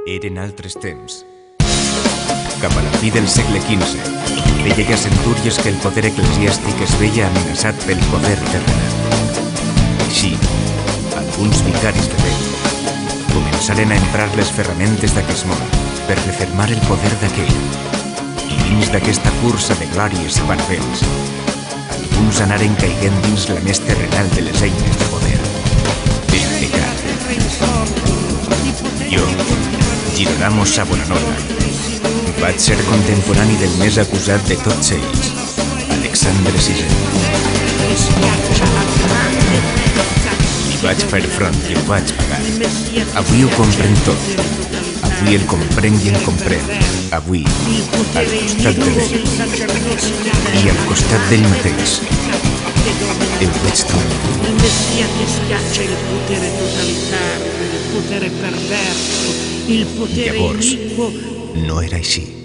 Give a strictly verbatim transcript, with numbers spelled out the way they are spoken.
Eren altres temps. Cap a la fi del segle quinze, feia ja centúries que el poder eclesiàstic es veia amenaçat pel poder terrenal. Així, alguns vicaris de Déu començaren a emprar les ferramentes d'aquest món per refermar el poder d'aquell. I dins d'aquesta cursa de glòries i paravents, alguns anaren caiguent dins la més terrenal de les eines de poder, el pecat. Jo, Girolamo Savonarola, vaig ser contemporani del més acusat de tots ells, Alexandre sisè. Li vaig fer front i ho vaig pagar. Avui ho comprenc tot. Avui el comprenc i el comprenc. Avui, al costat de Déu i al costat d'ell mateix, el veig tot. Il Messia che schiaccia il potere totalitario, il potere perverso, il potere iniquo. No era així.